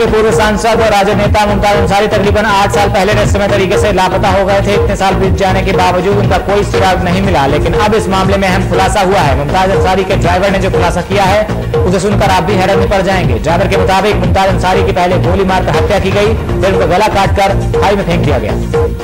के पूर्व सांसद और राजद नेता मुमताज अंसारी तकरीबन 8 साल पहले रहस्यमय तरीके से लापता हो गए थे। इतने साल बीत जाने के बावजूद उनका कोई सुराग नहीं मिला, लेकिन अब इस मामले में अहम खुलासा हुआ है। मुमताज अंसारी के ड्राइवर ने जो खुलासा किया है उसे सुनकर आप भी हैरत में पड़ जाएंगे। ड्राइवर के मुताबिक मुमताज अंसारी की पहले गोली मारकर हत्या की गई, फिर उनका गला काटकर खाई में फेंक दिया गया।